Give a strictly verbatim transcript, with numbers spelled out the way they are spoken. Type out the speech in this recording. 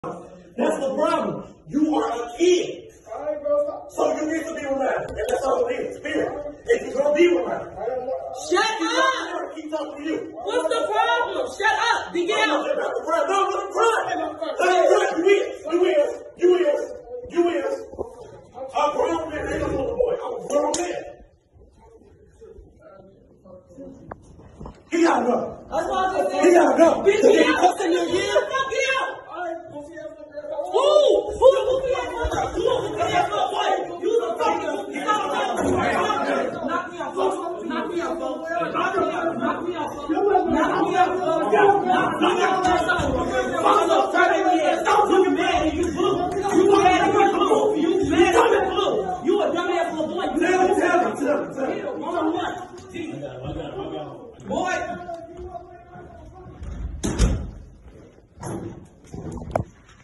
That's the problem. You are a kid. So you need to be reminded. And that's all it is. Period. If you're going to be reminded. Shut up! Keep talking to you. What's the problem? Shut up. Miguel. No, no, no, no.